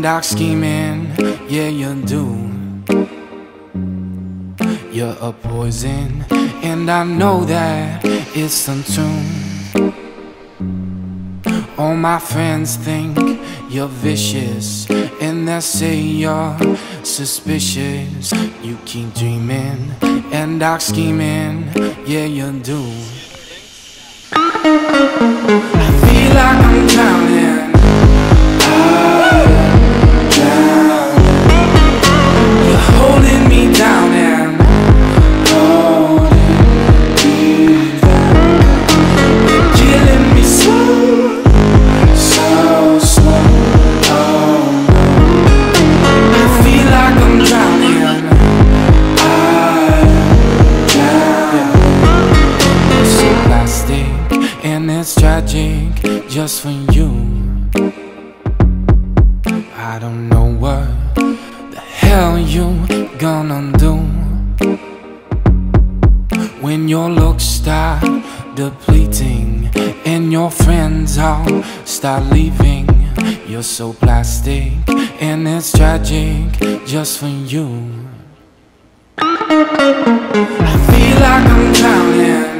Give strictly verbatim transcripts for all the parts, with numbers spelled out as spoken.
dark scheming, yeah you do. You're a poison, and I know that it's untuned. All my friends think you're vicious, and they say you're suspicious. You keep dreaming and dark scheming, yeah you do. I feel like I'm drowning. I'm drowning. You're holding me down and holding me down. You're killing me slow, so slow. Oh no. I feel like I'm drowning. I'm drowning. It's so plastic and it's tragic just for you. I don't know what the hell you gonna do when your looks start depleting and your friends all start leaving. You're so plastic and it's tragic just for you. I feel like I'm drowning.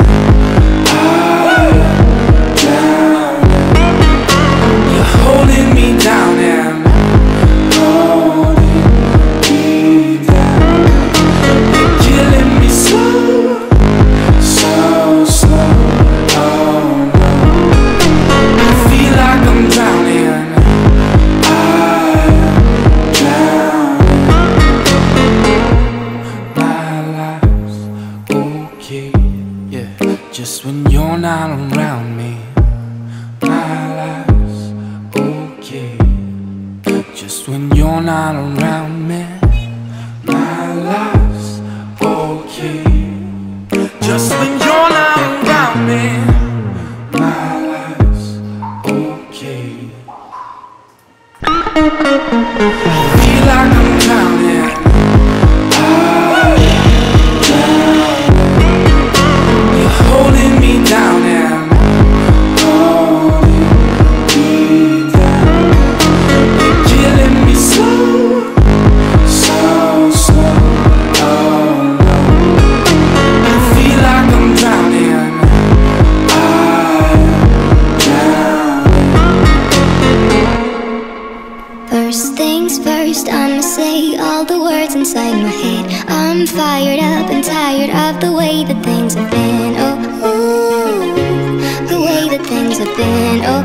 I'm drowning. You're holding me down and holding me down. You're killing me slow, so slow. Oh no. I feel like I'm drowning. I'm drowning. My life's okay, yeah, just when you're not around me. My life's okay, just when you're not around me. My life's okay, just when you're not around me. My life's okay. I feel like I'm drowning. I'm drowning. You're holding me down and holding me down. You're killing me slow, so slow. Oh no. I feel like I'm drowning. I'm drowning. First things first, I'ma say all the words inside my head. I'm fired up and tired of the way that things have been. Oh, ooh, the way that things have been. Oh,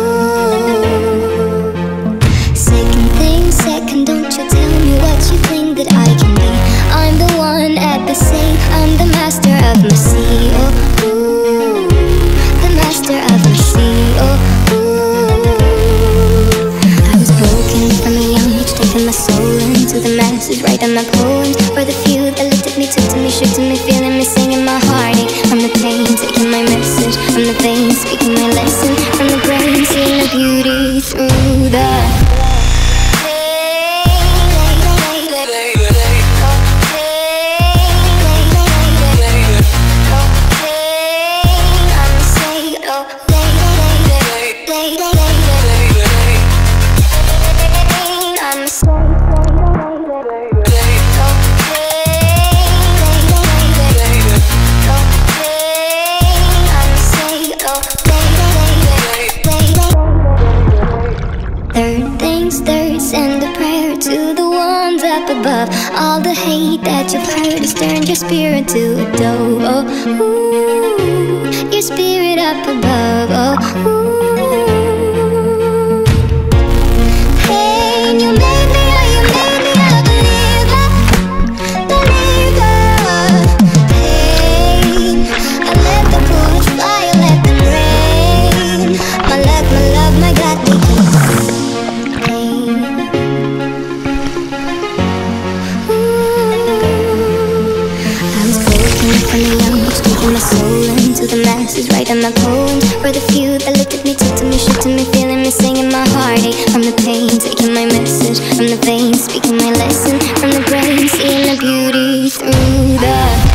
ooh. Second thing, second, don't you tell me what you think that I can be. I'm the one at the sea, I'm the master of my sea. Oh, ooh, the master of my sea. Oh, ooh. I was broken from a young age, taking my soul into the masses, writing my poems for the few that looked at me, took to me, shook to me, feeling me, singing my heartache. From the pain, taking my message, from the veins, speaking my lesson, from the brain, seeing the beauty through the third things third, send a prayer to the ones up above. All the hate that you've heard has turned your spirit to a dove. Oh, ooh, your spirit up above. Oh, ooh. Hey, you made me, oh, you made me a believer, believer. Hey, I let the bullets fly, I let them rain. My luck, my love, my God, we my soul into the masses, writing my poems for the few that looked at me, took to me, shook to me, feeling me, singing my heartache. From the pain, taking my message, from the veins, speaking my lesson, from the brain, seeing the beauty through the